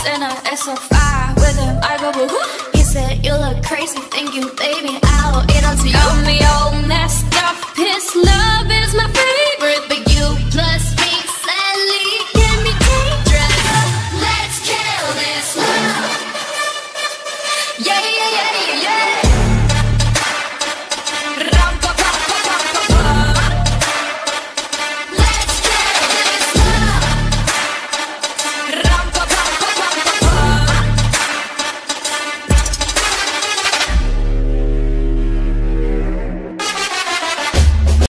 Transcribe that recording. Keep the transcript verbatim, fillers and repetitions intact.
in a S O five with him, I go boo. He said, you look crazy, thank you, baby, I'll eat onto you. Got me all messed up, his love is my favorite, but you plus me, sadly, can be dangerous. Let's kill this love. Yeah.